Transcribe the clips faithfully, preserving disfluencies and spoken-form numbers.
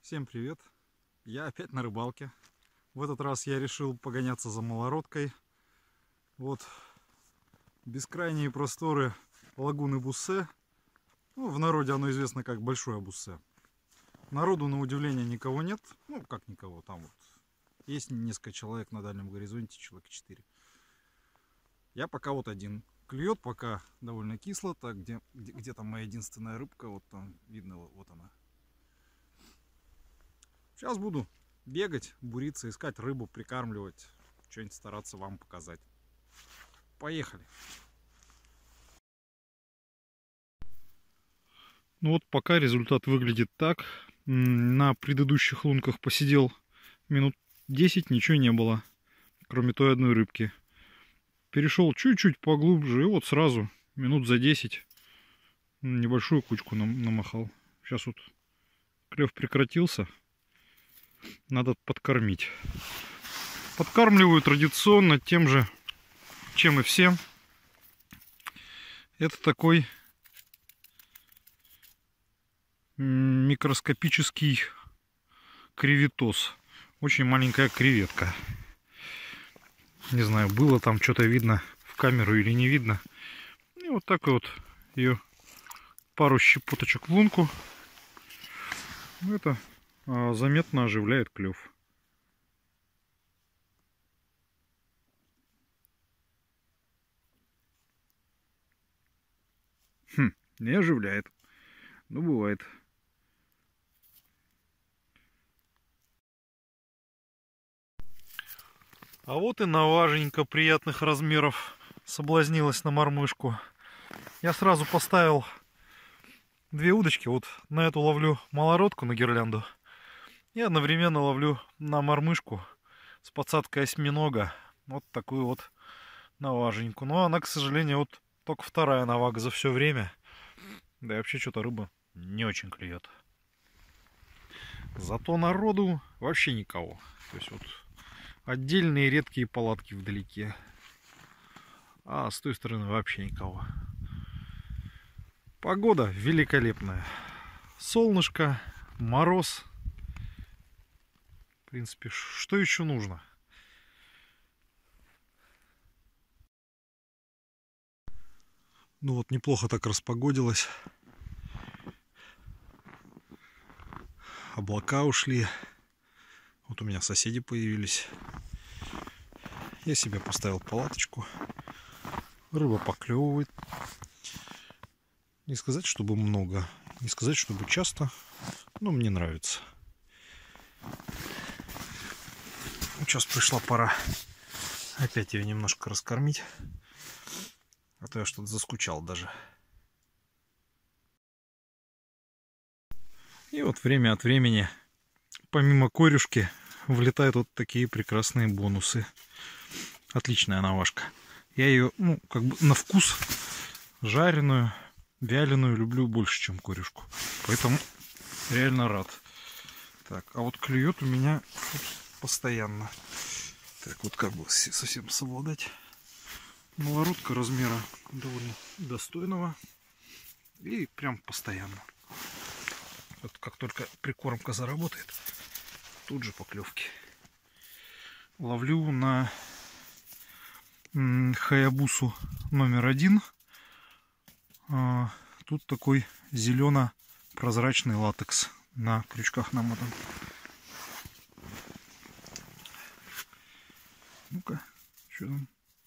Всем привет! Я опять на рыбалке. В этот раз я решил погоняться за малородкой. Вот бескрайние просторы лагуны Буссе. Ну, в народе оно известно как Большое Буссе. Народу, на удивление, никого нет. Ну, как никого, там вот есть несколько человек на дальнем горизонте, человек четыре. Я пока вот один. Клюет пока довольно кисло. Так, где, где, где там моя единственная рыбка? Вот там видно, вот она. Сейчас буду бегать, буриться, искать рыбу, прикармливать, что-нибудь стараться вам показать. Поехали! Ну вот пока результат выглядит так. На предыдущих лунках посидел минут десять, ничего не было, кроме той одной рыбки. Перешел чуть-чуть поглубже и вот сразу минут за десять небольшую кучку намахал. Сейчас вот клев прекратился. Надо подкормить. Подкармливаю традиционно тем же, чем и все. Это такой микроскопический креветос. Очень маленькая креветка. Не знаю, было там что-то видно в камеру или не видно. И вот так вот ее пару щепоточек в лунку. Это заметно оживляет клев. Хм, не оживляет. Ну, бывает. А вот и наваженька приятных размеров соблазнилась на мормышку. Я сразу поставил две удочки. Вот на эту ловлю малородку на гирлянду. И одновременно ловлю на мормышку с подсадкой осьминога. Вот такую вот наваженьку. Но она, к сожалению, вот только вторая навага за все время. Да и вообще что-то рыба не очень клюет. Зато народу вообще никого. То есть вот отдельные редкие палатки вдалеке. А с той стороны вообще никого. Погода великолепная. Солнышко, мороз. В принципе, что еще нужно? Ну вот, неплохо так распогодилось. Облака ушли. Вот у меня соседи появились. Я себе поставил палаточку. Рыба поклевывает. Не сказать, чтобы много. Не сказать, чтобы часто. Но мне нравится. Сейчас пришла пора опять ее немножко раскормить. А то я что-то заскучал даже. И вот время от времени, помимо корюшки, влетают вот такие прекрасные бонусы. Отличная навашка. Я ее, ну, как бы на вкус жареную, вяленую люблю больше, чем корюшку. Поэтому реально рад. Так, а вот клюет у меня постоянно. Так, вот как бы совсем совладать. Малородка размера довольно достойного. И прям постоянно. Вот как только прикормка заработает, тут же поклевки. Ловлю на Хаябусу номер один. Тут такой зелено-прозрачный латекс на крючках намотан. Ну-ка, что там?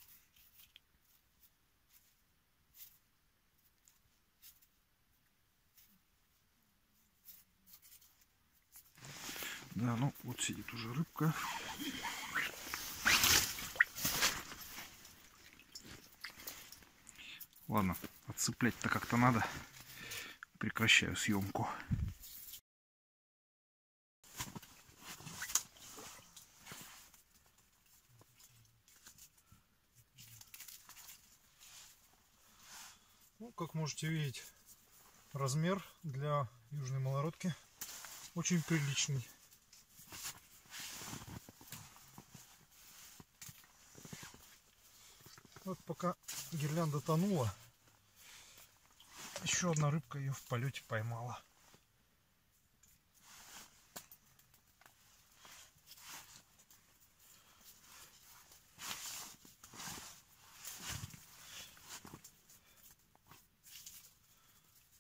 Да, ну вот сидит уже рыбка. Ладно, отцеплять-то как-то надо. Прекращаю съемку. Ну, как можете видеть, размер для южной малородки очень приличный. Вот пока гирлянда тонула, еще одна рыбка ее в полете поймала.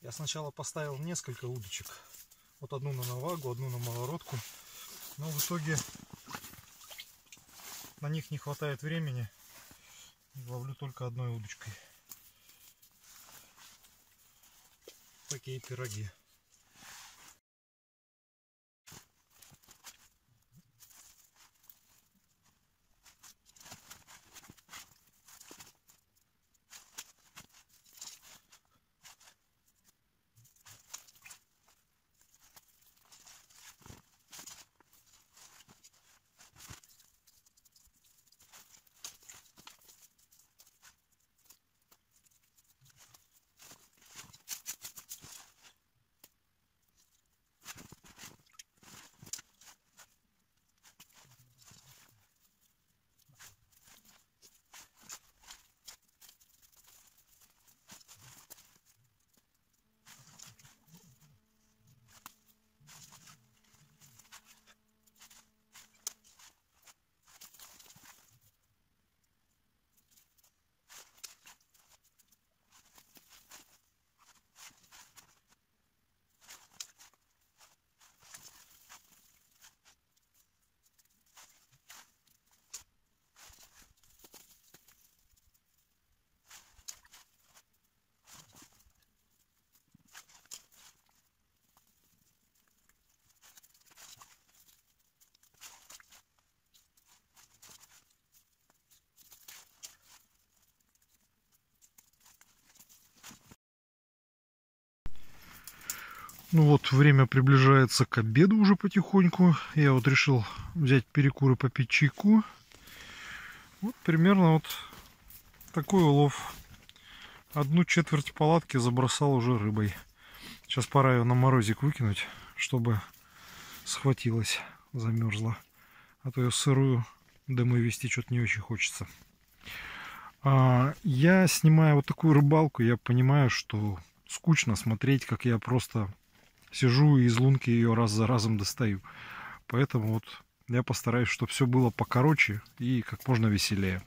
Я сначала поставил несколько удочек. Вот одну на навагу, одну на малородку. Но в итоге на них не хватает времени. Ловлю только одной удочкой. Такие пироги. Ну вот, время приближается к обеду уже потихоньку. Я вот решил взять перекур и попить чайку. Вот примерно вот такой улов. Одну четверть палатки забросал уже рыбой. Сейчас пора ее на морозик выкинуть, чтобы схватилась, замерзла. А то ее сырую домой вести что-то не очень хочется. А, я, снимая вот такую рыбалку, я понимаю, что скучно смотреть, как я просто сижу и из лунки ее раз за разом достаю. Поэтому вот я постараюсь, чтобы все было покороче и как можно веселее.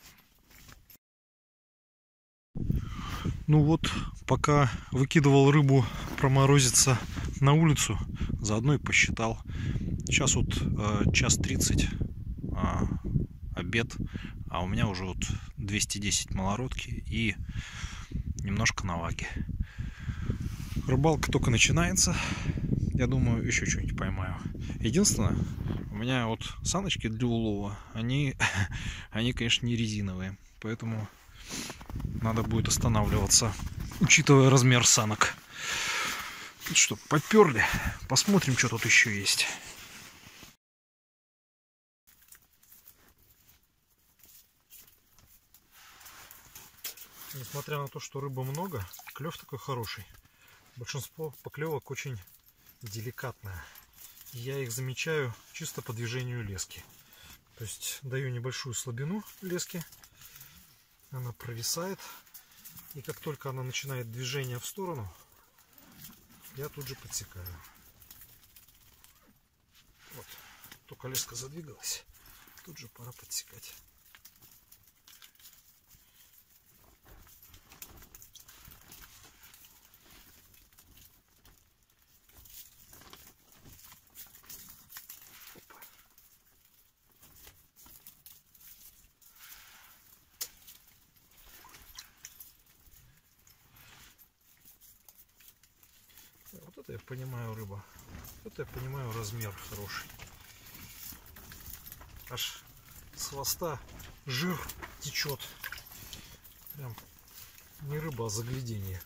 Ну вот, пока выкидывал рыбу проморозиться на улицу, заодно и посчитал. Сейчас вот э, час тридцать, э, обед, а у меня уже вот двести десять малородки и немножко наваги. Рыбалка только начинается. Я думаю, еще что-нибудь поймаю. Единственное, у меня вот саночки для улова, они, они, конечно, не резиновые. Поэтому надо будет останавливаться, учитывая размер санок. Тут что, поперли? Посмотрим, что тут еще есть. Несмотря на то, что рыбы много, клев такой хороший. Большинство поклевок очень деликатное. Я их замечаю чисто по движению лески. То есть даю небольшую слабину лески. Она провисает. И как только она начинает движение в сторону, я тут же подсекаю. Вот. Только леска задвигалась. Тут же пора подсекать. Вот это я понимаю рыба. Вот я понимаю размер хороший. Аж с хвоста жир течет. Прям не рыба, а загляденье.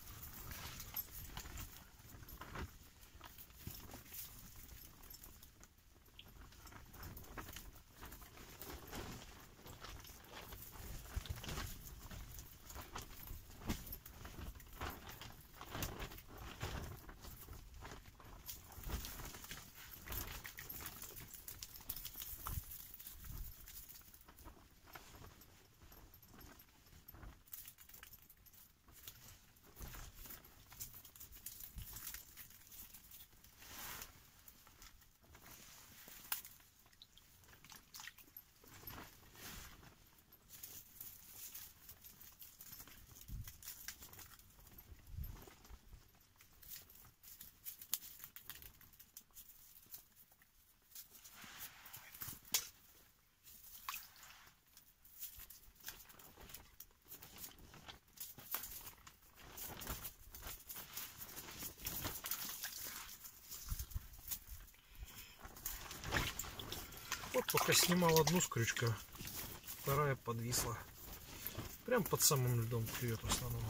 Пока снимал одну с крючка, вторая подвисла. Прям под самым льдом клюет в основном.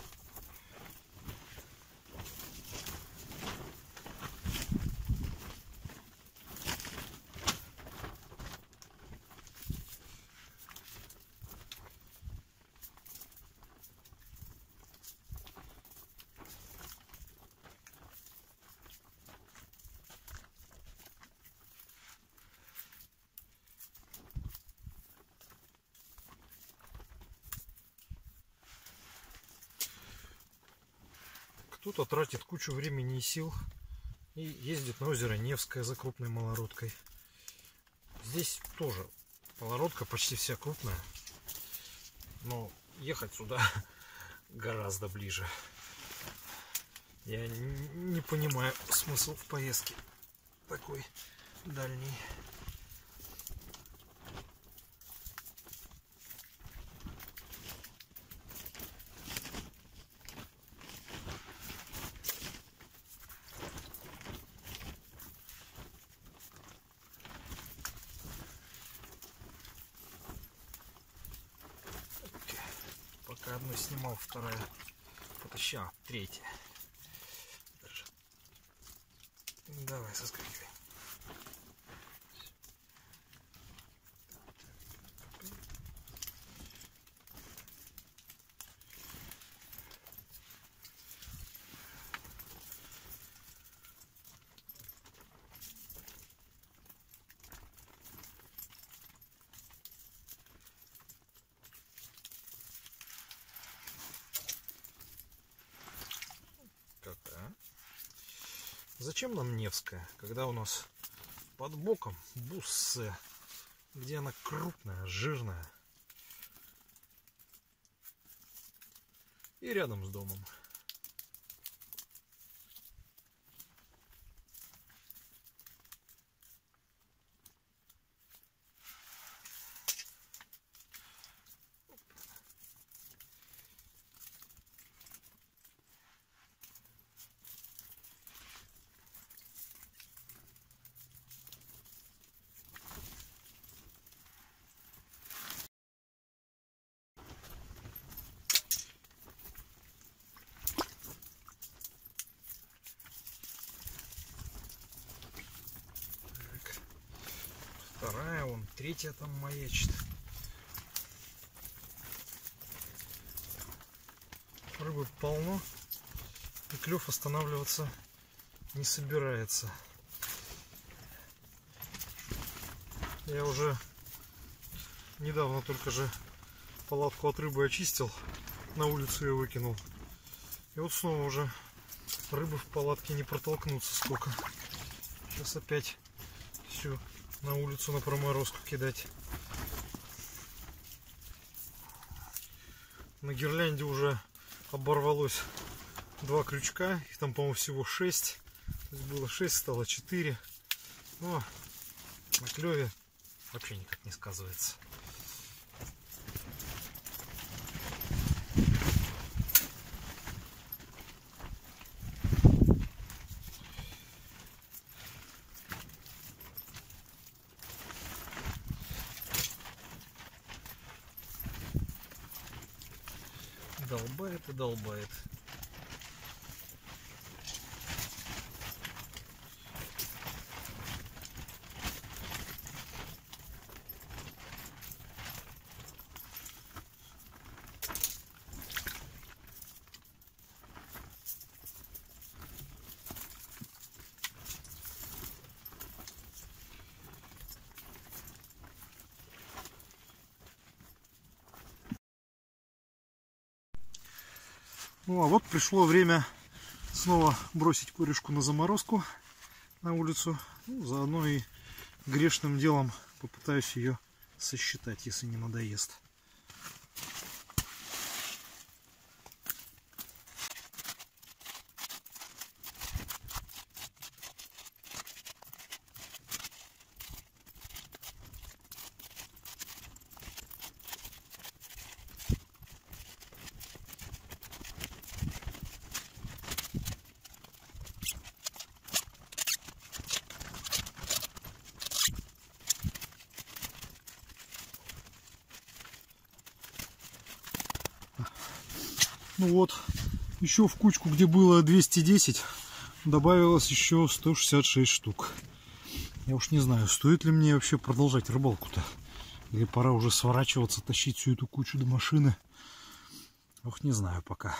Кто-то тратит кучу времени и сил и ездит на озеро Невское за крупной малородкой. Здесь тоже малородка почти вся крупная, но ехать сюда гораздо ближе. Я не понимаю смысл в поездке такой дальней. Пока одну снимал, вторая потащила, третья. Даже. Давай, соскакивай. Какая? Зачем нам Невская, когда у нас под боком Буссе, где она крупная, жирная и рядом с домом. Вторая, вон, третья там маячит. Рыбы полно, и клев останавливаться не собирается. Я уже недавно только же палатку от рыбы очистил, на улицу ее выкинул. И вот снова уже рыбы в палатке не протолкнуться сколько. Сейчас опять все на улицу на проморозку кидать. На гирлянде уже оборвалось два крючка, их там, по-моему, всего шесть. То есть было шесть, стало четыре. Но на клеве вообще никак не сказывается. Долбает и долбает. Ну а вот пришло время снова бросить корюшку на заморозку на улицу. Ну, заодно и грешным делом попытаюсь ее сосчитать, если не надоест. Ну вот, еще в кучку, где было двести десять, добавилось еще сто шестьдесят шесть штук. Я уж не знаю, стоит ли мне вообще продолжать рыбалку-то. Или пора уже сворачиваться, тащить всю эту кучу до машины. Ох, не знаю пока.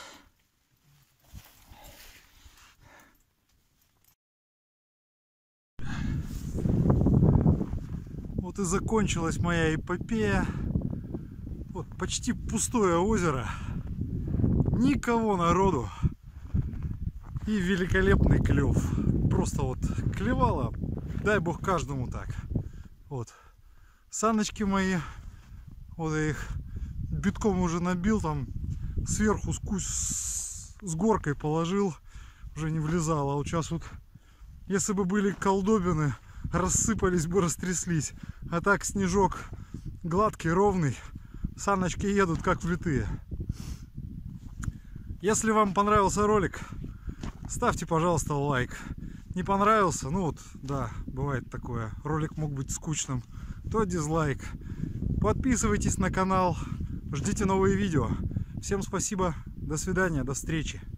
Вот и закончилась моя эпопея. Вот почти пустое озеро. Никого народу. И великолепный клев. Просто вот клевало. Дай бог каждому так. Вот. Саночки мои. Вот я их битком уже набил. Там сверху с, с горкой положил. Уже не влезало. А вот сейчас вот, если бы были колдобины, рассыпались бы, растряслись. А так снежок гладкий, ровный. Саночки едут как влитые. Если вам понравился ролик, ставьте, пожалуйста, лайк. Не понравился, ну вот, да, бывает такое. Ролик мог быть скучным, то дизлайк. Подписывайтесь на канал, ждите новые видео. Всем спасибо, до свидания, до встречи.